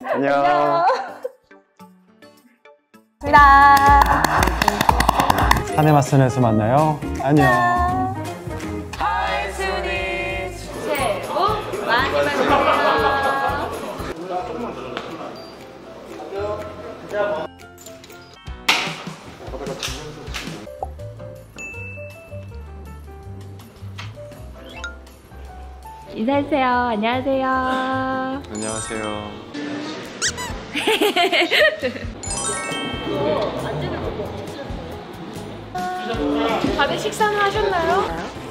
안녕. 감사합니다. 사네마슨에서 만나요. 안녕. 하이 수니. 새해 복 많이 받으세요. 인사해주세요. 안녕하세요. 안녕하세요. 다들 식사는 하셨나요?